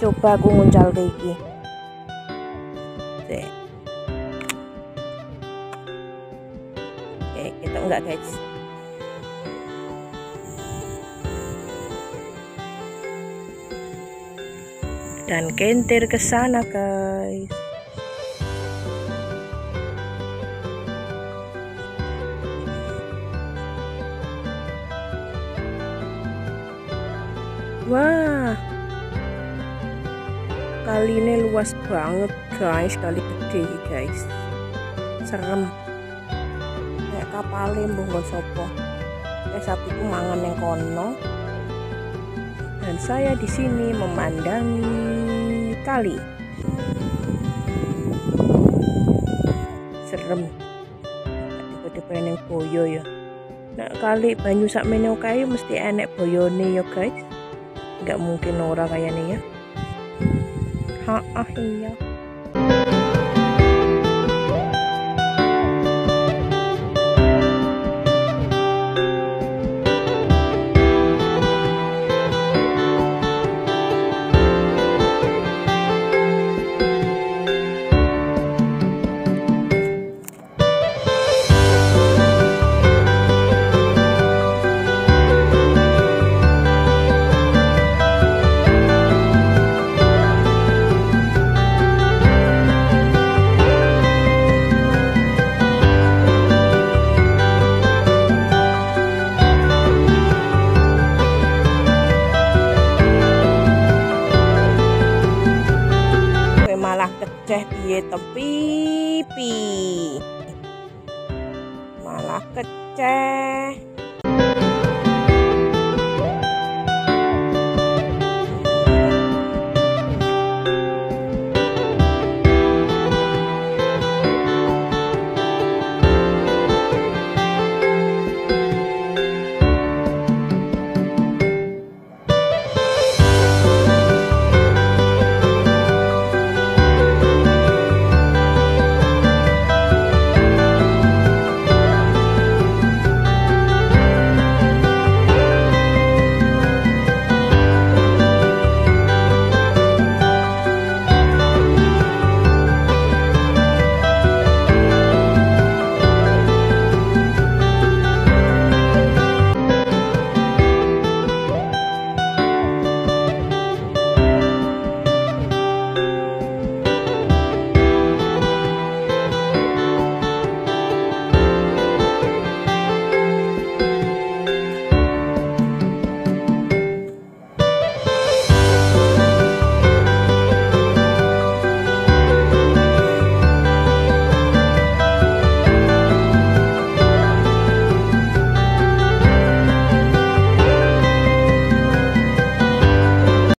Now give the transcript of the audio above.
coba aku nguncal kayak iki. Oke, kita enggak guys. Dan kentir ke sana guys. Wah, kali ini luas banget guys, kali gede guys, serem kayak kapalnya mbok sopo sapiku mangan yang kono, dan saya di sini memandangi kali. Serem, tiba-tiba yang boyo ya. Nah kali banyu sak meneo kayu mesti enek boyone ya guys. Nggak mungkin ora kayaknya ya. Iya. Malah keceh piye to pipi, malah keceh.